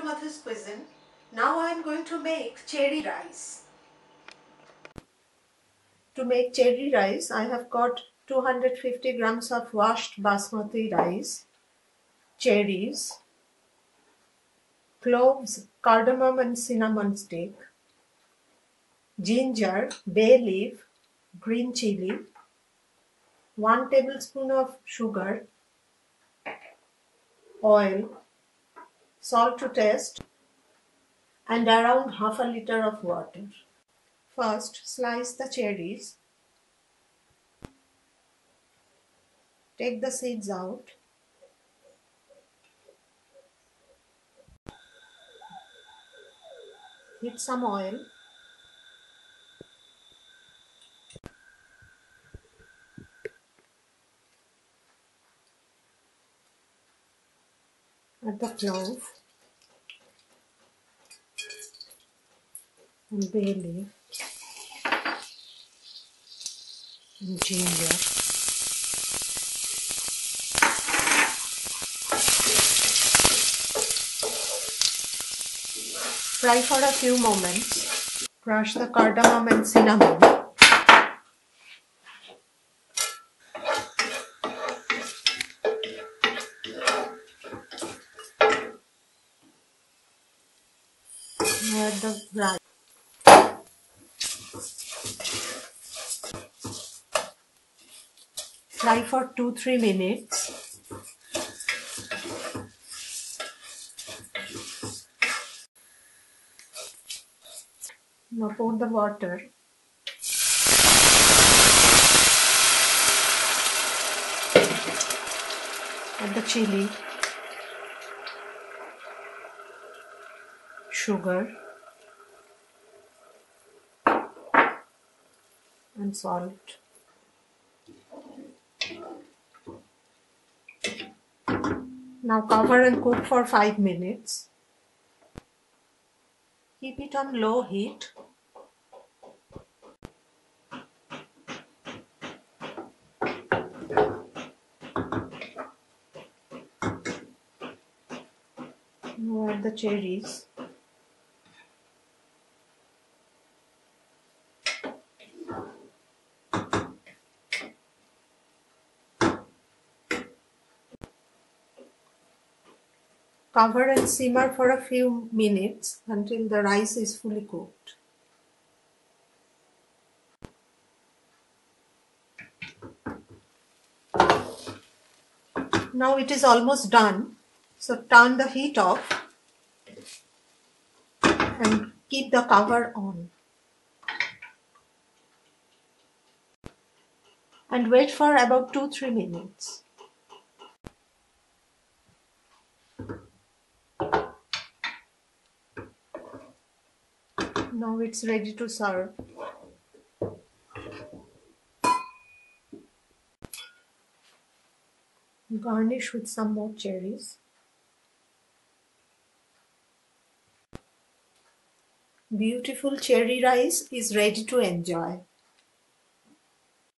Madhu's Cuisine. Now I am going to make cherry rice. To make cherry rice, I have got 250 grams of washed basmati rice, cherries, cloves, cardamom and cinnamon stick, ginger, bay leaf, green chili, 1 tablespoon of sugar, oil, salt to taste, and around half a liter of water. First, slice the cherries. Take the seeds out. Heat some oil. Add the clove and bay leaf and ginger. Fry for a few moments. Crush the cardamom and cinnamon. Add the rice. Fry for 2-3 minutes. Now pour the water. Add the chili, sugar and salt. Now cover and cook for 5 minutes. Keep it on low heat. Now add the cherries. Cover and simmer for a few minutes until the rice is fully cooked. Now it is almost done, so turn the heat off and keep the cover on. And wait for about 2-3 minutes. Now it's ready to serve. Garnish with some more cherries. Beautiful cherry rice is ready to enjoy.